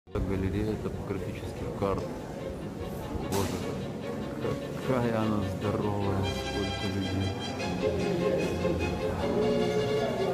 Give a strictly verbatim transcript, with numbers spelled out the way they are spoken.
Галерея топографических карт. Боже, какая она здоровая, сколько людей.